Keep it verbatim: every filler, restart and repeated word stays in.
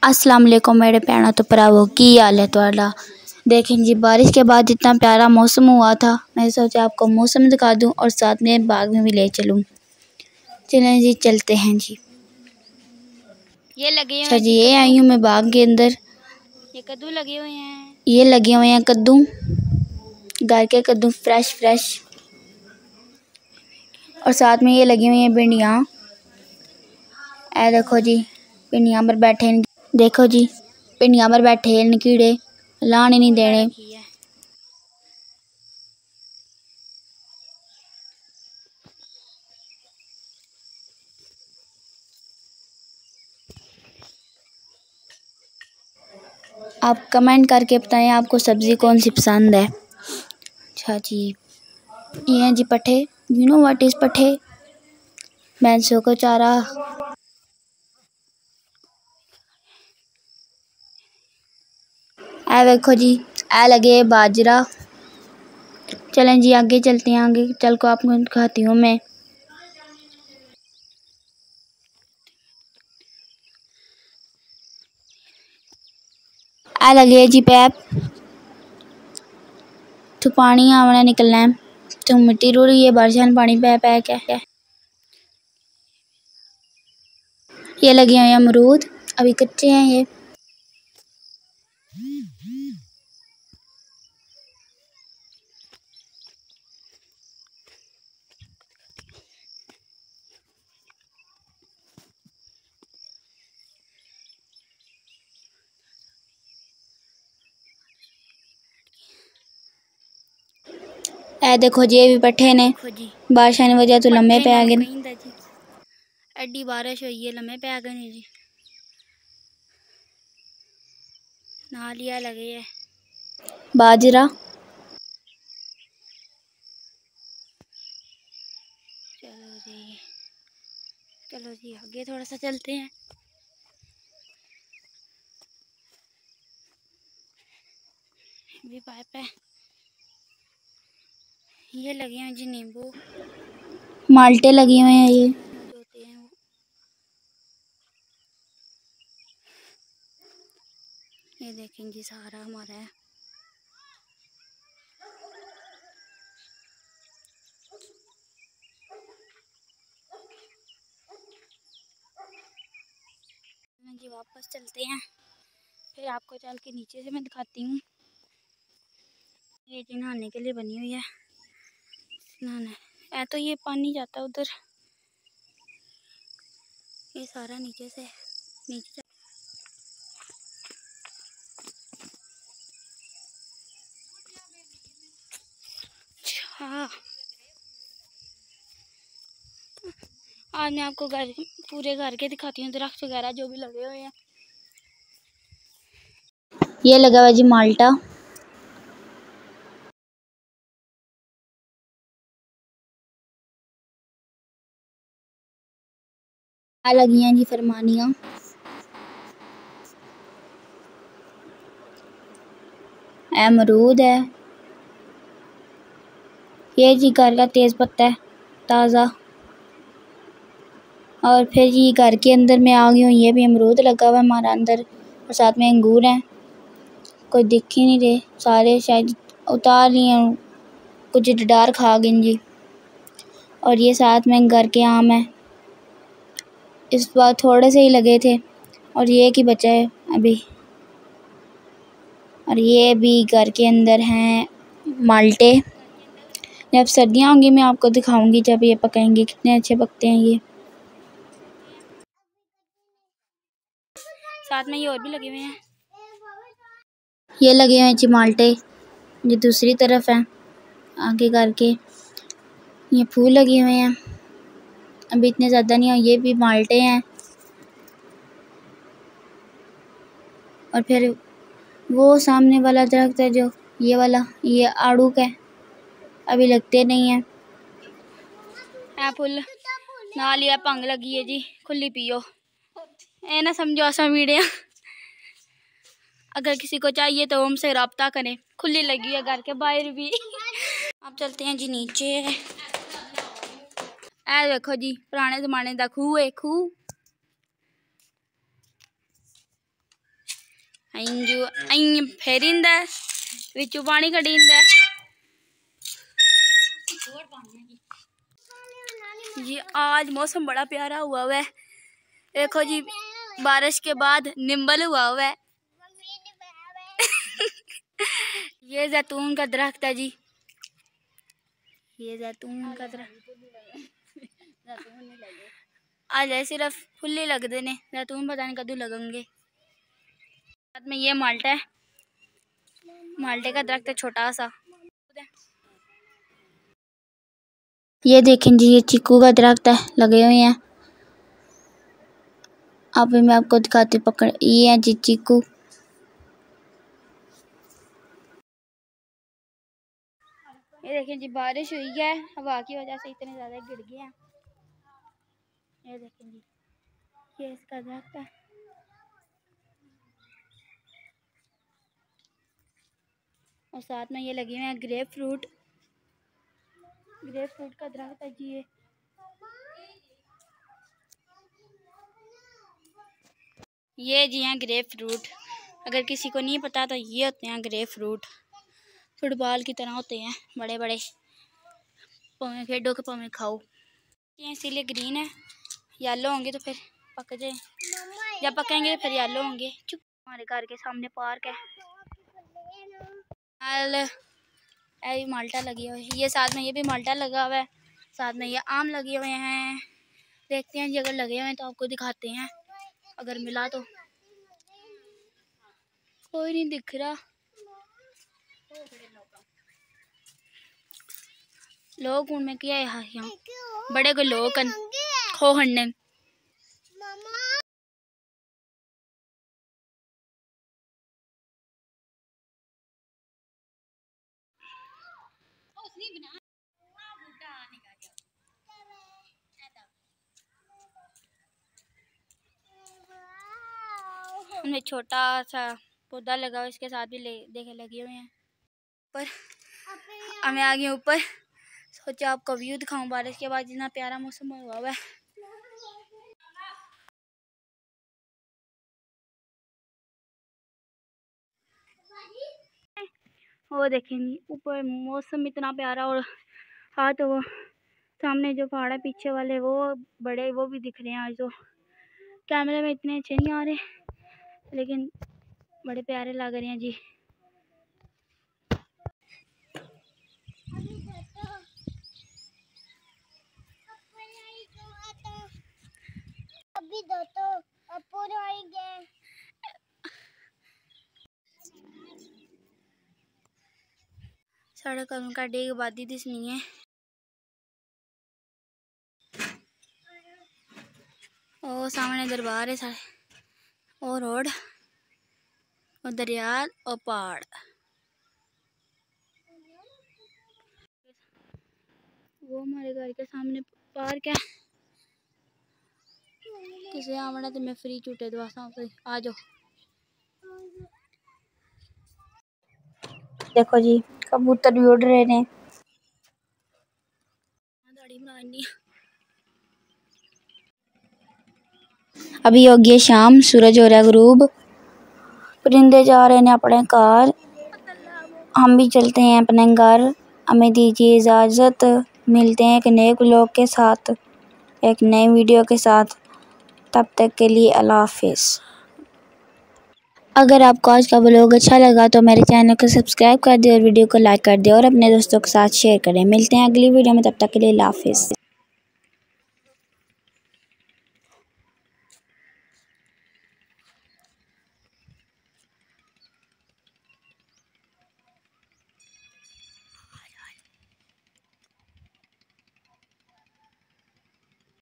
अस्सलाम वालेकुम मेरे भैनों तो भरावो की हाल है तुहाडा। देखें जी बारिश के बाद इतना प्यारा मौसम हुआ था, मैं सोचा आपको मौसम दिखा दूं और साथ में बाग में भी ले चलूं। चलें जी चलते हैं जी। ये लगे हुए अच्छा हैं जी ये आई हूँ मैं बाग के अंदर। ये कद्दू लगे हुए हैं। ये लगे हुए हैं कद्दू, घर के कद्दू फ्रेश फ्रेश। और साथ में ये लगी हुई हैं भिंडियाँ। ऐ देखो जी भिंडियाँ पर बैठे हैं, देखो जी भिंडियाँ पर बैठे हैं कीड़े, लाने नहीं देने। आप कमेंट करके बताएं आपको सब्ज़ी कौन सी पसंद है। अच्छा जी ये हैं जी पट्ठे, यू नो व्हाट इज़ पट्ठे, भैंसों को चारा। ऐ देखो जी ऐ लगे बाजरा। चलें जी आगे चलते हैं, आगे चल को आपको दिखाती हूँ मैं। ऐ लगे जी पैप, तो पानी आवना निकलना है, तो मिट्टी रुड़ी है बारिश में पानी पै पै के। ये लगे हुए हैं अमरूद, अभी कच्चे हैं ये। ऐ देखो जी ये भी पट्ठे ने, बारिश की वजह तो लम्बे पै गए। एडी बारिश हुई है लम्बे पै गए जी। नालिया लगे है बाजरा। चलो जी चलो जी आगे थोड़ा सा चलते हैं। भी पाइप है। ये लगे हैं जी नींबू, माल्टे लगे हुए हैं ये। होते हैं वो। ये देखें जी सारा हमारा है। जी वापस चलते हैं, फिर आपको चल के नीचे से मैं दिखाती हूँ। ये जी नहाने के लिए बनी हुई है, नहाना है तो ये पानी जाता है उधर, ये सारा नीचे से नीचे। अच्छा आज मैं आपको घर पूरे घर के दिखाती हूँ, दरख्त वगैरह जो भी लगे हुए हैं। ये लगा हुआ जी माल्टा। आ लगी हैं जी फरमानियाँ। अमरूद है, ये जी घर का तेज़ पत्ता है ताज़ा। और फिर ये घर के अंदर मैं आ गई हूँ, ये भी अमरूद लगा हुआ है हमारा अंदर, और साथ में अंगूर हैं, कोई दिख ही नहीं रहे, सारे शायद उतार लिए, कुछ डडार खा गए जी। और ये साथ में घर के आम हैं, इस बार थोड़े से ही लगे थे और ये की बचा है अभी। और ये भी घर के अंदर हैं माल्टे, जब सर्दियाँ होंगी मैं आपको दिखाऊंगी जब ये पकेंगे कितने अच्छे पकते हैं ये। साथ में ये और भी लगे हुए हैं। ये लगे हुए हैं जी माल्टे, ये दूसरी तरफ है आगे करके, ये फूल लगे हुए हैं, अभी इतने ज़्यादा नहीं है। ये भी माल्टे हैं। और फिर वो सामने वाला दरख्त है जो ये वाला, ये आड़ू का है, अभी लगते नहीं हैं। ऐ फुल ना लिया भंग लगी है जी, खुली पियो, ए ना समझो ऐसा वीडियो। अगर किसी को चाहिए तो हमसे रब्ता करें, खुली लगी है घर के बाहर भी। अब चलते हैं जी नीचे। ऐ देखो जी पुराने जमाने का खूह है, खूह अंजू अं फेरिंदा विचू पानी कढ़ींदा जी। आज मौसम बड़ा प्यारा हुआ हुआ है, देखो जी बारिश के बाद निम्बल हुआ हुआ है। ये जैतून का दरख्त है जी, ये जैतून का दरख्त आज सिर्फ फुल्ले लगते ने, जैतून पता नहीं कदू लगेंगे। साथ में ये माल्टा है, माल्टे का दरख्त है छोटा सा। ये देखें जी, ये चीकू का दरख्त है, लगे हुए हैं। अभी मैं आपको दिखाती हूँ, पकड़ ये है जी चीकू। ये देखें जी, बारिश हुई है, हवा की वजह से इतने ज़्यादा गिर गए हैं। ये देखें जी, ये इसका दरख्त है। और साथ में ये लगे हुए हैं ग्रेप फ्रूट, ग्रेप फ्रूट का दरख्त है जी। ये ये जी हैं ग्रेप फ्रूट, अगर किसी को नहीं पता तो ये होते हैं ग्रेप फ्रूट। फुटबॉल की तरह होते हैं, बड़े बड़े, पौवे खेडो के पौवे खाओ। ये इसीलिए ग्रीन है, येलो होंगे तो फिर पक जाए, जब पकेंगे तो फिर येलो होंगे। चुप, हमारे घर के सामने पार्क है, ऐ माल्टा लगी हुई है। ये साथ में ये भी माल्टा लगा हुआ है, साथ में ये आम लगे हुए हैं। देखते हैं जी, अगर लगे हुए हैं तो आपको दिखाते हैं, अगर मिला तो। कोई नहीं दिख रहा, लोग उनमें क्या है यहाँ बड़े को लोग खो हन्ने। उनमें छोटा सा पौधा लगा हुआ, इसके साथ भी ले देखे लगे हुए हैं। पर हमें आ गए ऊपर, सोचा आपको व्यू दिखाऊं बारिश के बाद, जितना प्यारा मौसम हुआ हुआ है। वो देखेंगे ऊपर मौसम इतना प्यारा, और हाँ तो वो सामने जो पहाड़ है पीछे वाले वो बड़े, वो भी दिख रहे हैं। आज तो कैमरे में इतने अच्छे नहीं आ रहे, लेकिन बड़े प्यारे लग रहे हैं जी। अभी दो तो पूरे आएंगे। सड़क का डेग आबादी दिसनी है, और सामने दरबार है सारे, और रोड और दरिया और पहाड़। वो हमारे घर के सामने पार्क है, किसी आना तो मैं फ्री झूटे दवा तो आ जाओ। देखो जी कबूतर भी उड़ रहे हैं। अभी हो गई शाम, सूरज हो रहा है गुरूब, परिंदे जा रहे हैं अपने घर, हम भी चलते हैं अपने घर। हमें दीजिए इजाज़त, मिलते हैं एक नए ब्लॉग के साथ, एक नए वीडियो के साथ। तब तक के लिए अल्लाह हाफिज़। अगर आपको आज का ब्लॉग अच्छा लगा तो मेरे चैनल को सब्सक्राइब कर दे और वीडियो को लाइक कर दे और अपने दोस्तों के साथ शेयर करें। मिलते हैं अगली वीडियो में, तब तक के लिए अल्लाह हाफिज़।